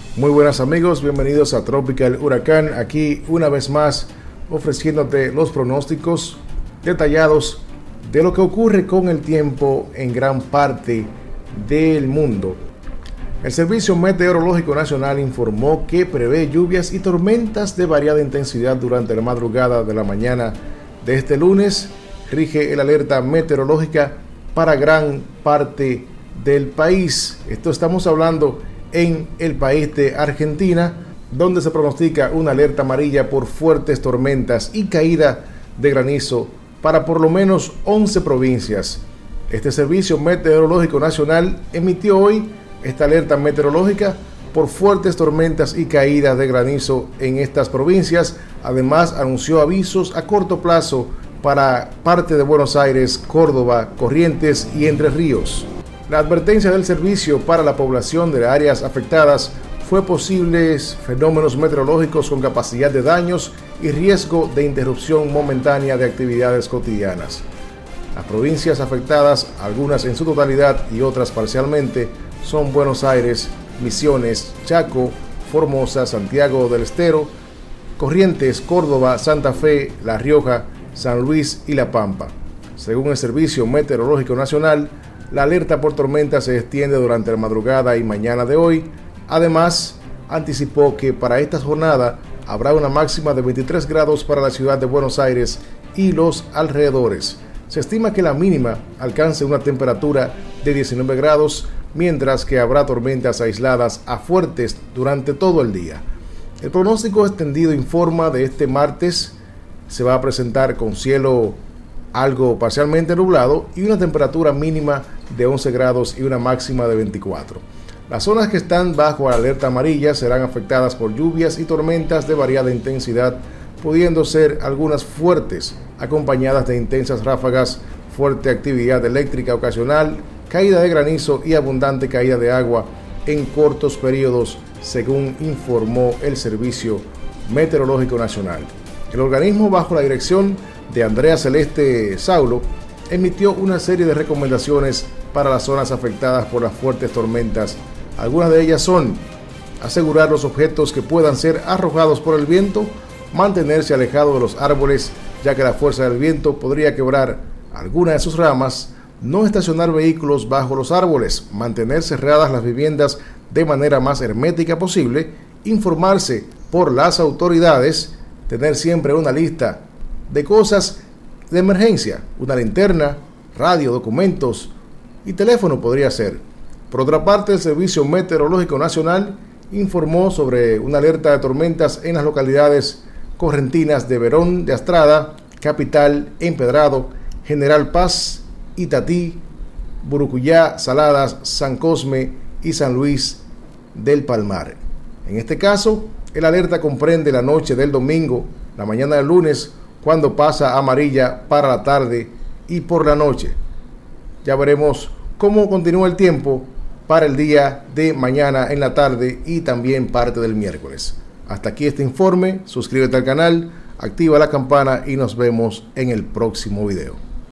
Muy buenas amigos, bienvenidos a Tropical Huracán, aquí una vez más ofreciéndote los pronósticos detallados de lo que ocurre con el tiempo en gran parte del mundo. El Servicio Meteorológico Nacional informó que prevé lluvias y tormentas de variada intensidad durante la madrugada de la mañana de este lunes. Rige el alerta meteorológica para gran parte del país. Esto estamos hablando en el país de Argentina, donde se pronostica una alerta amarilla por fuertes tormentas y caída de granizo para por lo menos 11 provincias. Este Servicio Meteorológico Nacional emitió hoy esta alerta meteorológica por fuertes tormentas y caídas de granizo en estas provincias. Además, anunció avisos a corto plazo para parte de Buenos Aires, Córdoba, Corrientes y Entre Ríos. La advertencia del servicio para la población de áreas afectadas fue posibles fenómenos meteorológicos con capacidad de daños y riesgo de interrupción momentánea de actividades cotidianas. Las provincias afectadas, algunas en su totalidad y otras parcialmente, son Buenos Aires, Misiones, Chaco, Formosa, Santiago del Estero, Corrientes, Córdoba, Santa Fe, La Rioja, San Luis y La Pampa. Según el Servicio Meteorológico Nacional, la alerta por tormenta se extiende durante la madrugada y mañana de hoy. Además, anticipó que para esta jornada habrá una máxima de 23 grados para la ciudad de Buenos Aires y los alrededores. Se estima que la mínima alcance una temperatura de 19 grados, mientras que habrá tormentas aisladas a fuertes durante todo el día. El pronóstico extendido informa de este martes se va a presentar con cielo algo parcialmente nublado y una temperatura mínima de 11 grados y una máxima de 24. Las zonas que están bajo la alerta amarilla serán afectadas por lluvias y tormentas de variada intensidad, pudiendo ser algunas fuertes, acompañadas de intensas ráfagas, fuerte actividad eléctrica ocasional, caída de granizo y abundante caída de agua en cortos periodos, según informó el Servicio Meteorológico Nacional. El organismo, bajo la dirección de Andrea Celeste Saulo, emitió una serie de recomendaciones para las zonas afectadas por las fuertes tormentas. Algunas de ellas son asegurar los objetos que puedan ser arrojados por el viento, mantenerse alejado de los árboles, ya que la fuerza del viento podría quebrar alguna de sus ramas, no estacionar vehículos bajo los árboles, mantener cerradas las viviendas de manera más hermética posible, informarse por las autoridades, tener siempre una lista de cosas de emergencia, una linterna, radio, documentos y teléfono podría ser. Por otra parte, el Servicio Meteorológico Nacional informó sobre una alerta de tormentas en las localidades correntinas de Verón de Astrada, Capital, Empedrado, General Paz, Itatí, Burucuyá, Saladas, San Cosme y San Luis del Palmar. En este caso, el alerta comprende la noche del domingo, la mañana del lunes, cuando pasa a amarilla para la tarde y por la noche. Ya veremos cómo continúa el tiempo para el día de mañana en la tarde y también parte del miércoles. Hasta aquí este informe, suscríbete al canal, activa la campana y nos vemos en el próximo video.